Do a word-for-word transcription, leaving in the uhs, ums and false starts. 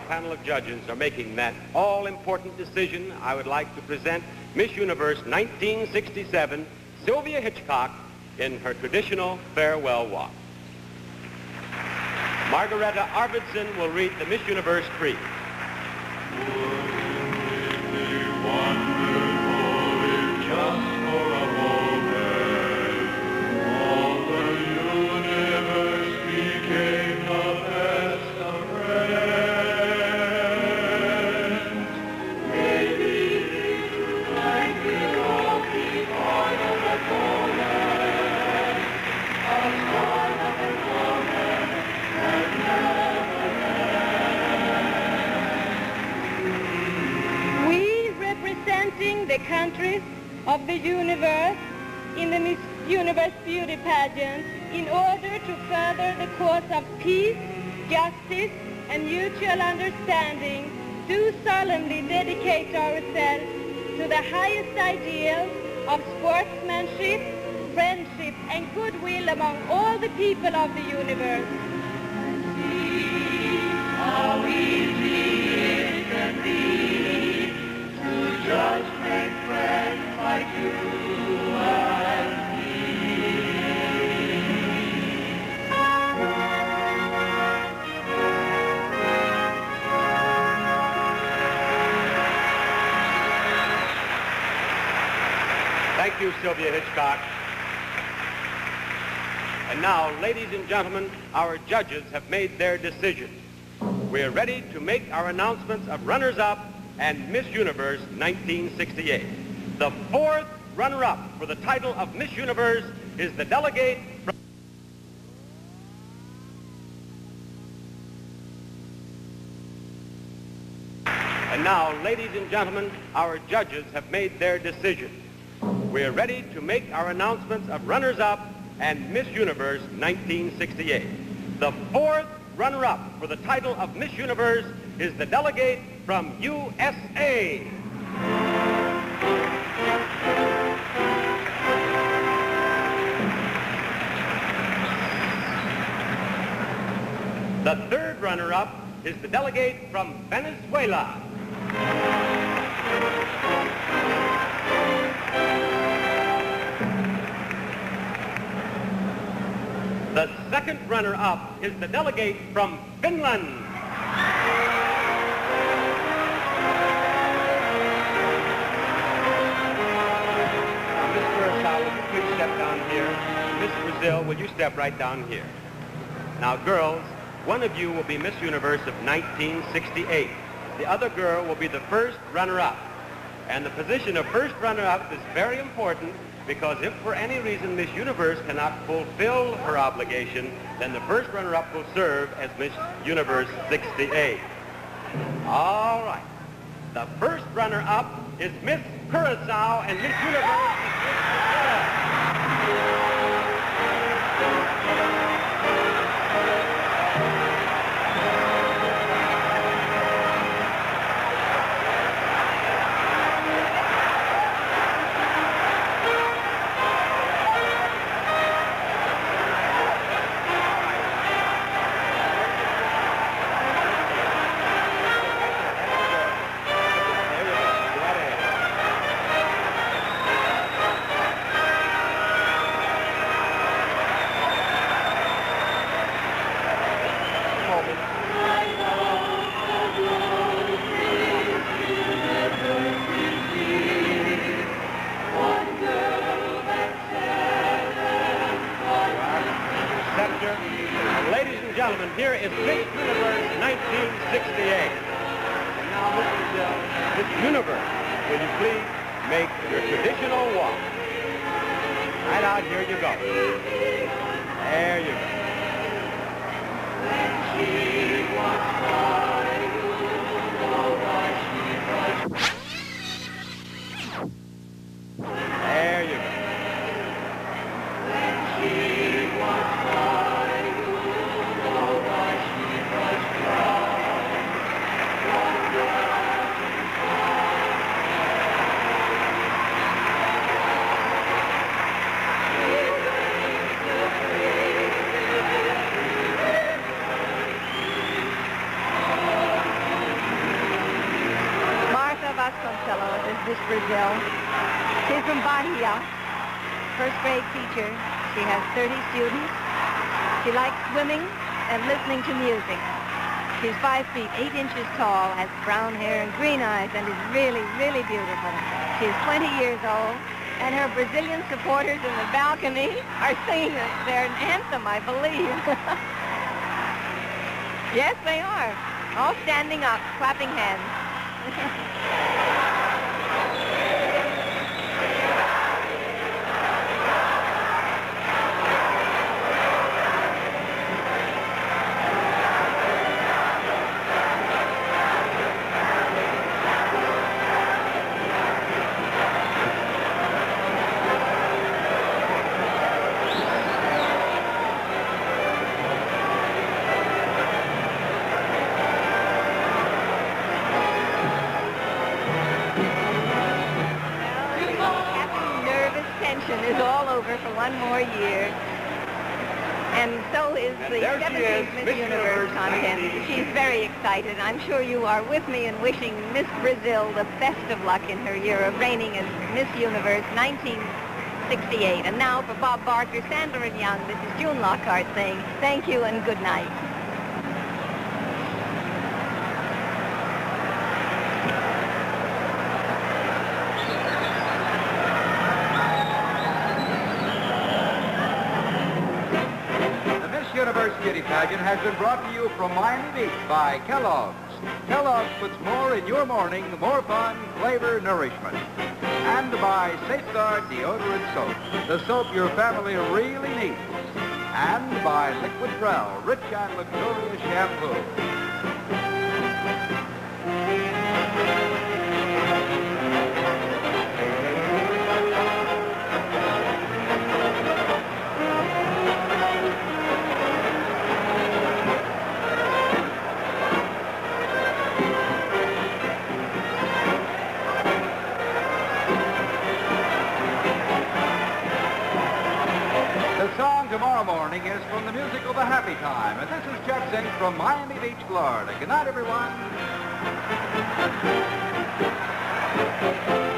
our panel of judges are making that all-important decision, I would like to present Miss Universe nineteen sixty-seven, Sylvia Hitchcock, in her traditional farewell walk. Margareta Arvidsson will read the Miss Universe Creed. The countries of the universe in the Miss Universe Beauty Pageant in order to further the cause of peace, justice, and mutual understanding, do solemnly dedicate ourselves to the highest ideals of sportsmanship, friendship, and goodwill among all the people of the universe. See how easy it can be to judge friends like you and me. Thank you, Sylvia Hitchcock. And now, ladies and gentlemen, our judges have made their decision. We are ready to make our announcements of runners-up and Miss Universe nineteen sixty-eight. The fourth runner-up for the title of Miss Universe is the delegate from... And now, ladies and gentlemen, our judges have made their decision. We are ready to make our announcements of runners-up and Miss Universe nineteen sixty-eight. The fourth runner-up for the title of Miss Universe is the delegate from U S A. The third runner-up is the delegate from Venezuela. The second runner-up is the delegate from Finland. Please step down here. Miss Brazil, will you step right down here? Now, girls, one of you will be Miss Universe of nineteen sixty-eight. The other girl will be the first runner-up. And the position of first runner-up is very important because if for any reason Miss Universe cannot fulfill her obligation, then the first runner-up will serve as Miss Universe sixty-eight. All right. The first runner-up is Miss Curacao, and Miss Universe is Miss Brazil. Here is Miss Universe nineteen sixty-eight. And now, Miss Brazil, Miss Universe, will you please make your traditional walk? Right out, here you go. There you go. There you go. Cecilia, first grade teacher. She has thirty students. She likes swimming and listening to music. She's five feet, eight inches tall, has brown hair and green eyes, and is really, really beautiful. She's twenty years old, and her Brazilian supporters in the balcony are singing their anthem, I believe. Yes, they are. All standing up, clapping hands. Is all over for one more year. And so is And the there she seventeenth is, Miss Miss Universe Universe contest. nineteen. She's very excited. I'm sure you are with me in wishing Miss Brazil the best of luck in her year of reigning as Miss Universe nineteen sixty-eight. And now for Bob Barker, Sandler and Young, this is June Lockhart saying thank you and good night. Universe Beauty Pageant has been brought to you from Miami Beach by Kellogg's. Kellogg's puts more in your morning, more fun, flavor, nourishment. And by Safeguard Deodorant Soap, the soap your family really needs. And by Liquid Prel, rich and luxurious shampoo. The song tomorrow morning is from the musical The Happy Time. And this is Chet Zink from Miami Beach, Florida. Good night, everyone.